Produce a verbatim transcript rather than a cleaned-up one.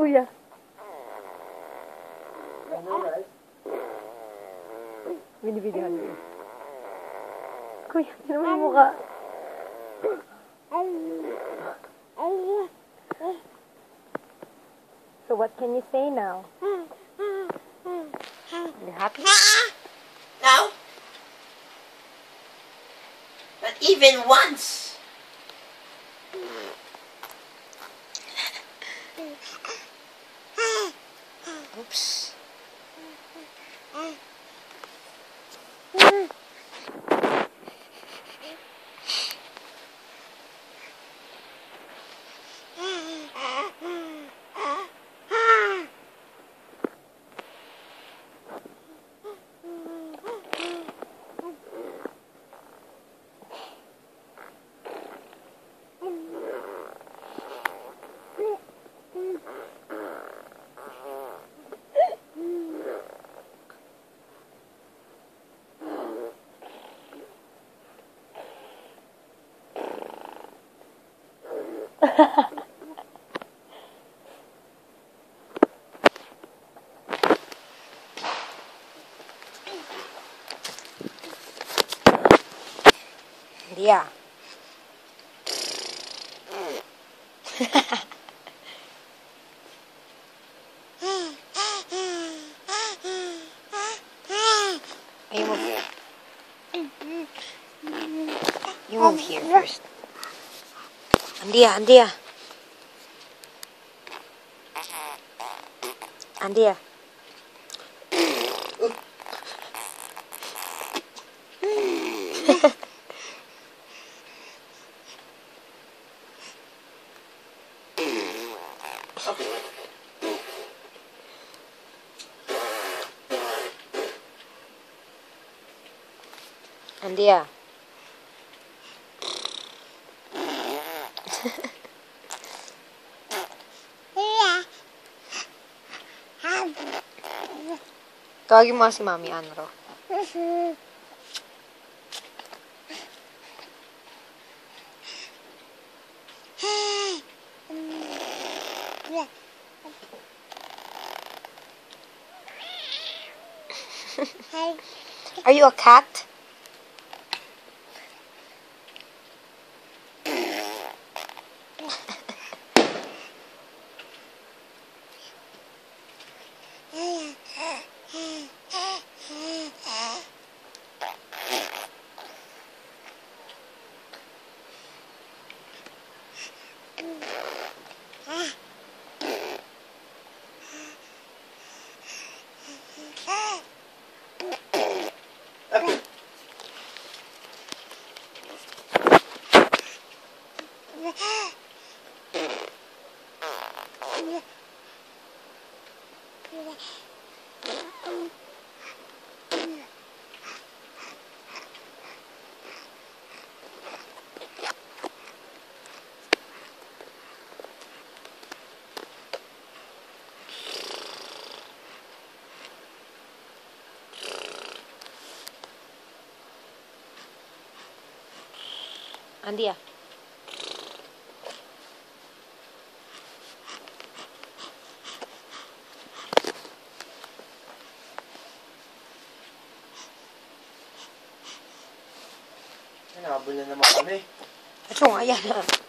Kuya. Binibidyohan mo. Kuya, sino mo yung mukha? So what can you say now? You happy? No. Not even once. Oops. Yeah. You move here. You move here first. Andia, Andia. Andia. Andia. Tawagin mo si Mami Anro. Are you a cat? Andia. Nabol na naman kami. Ito nga yan.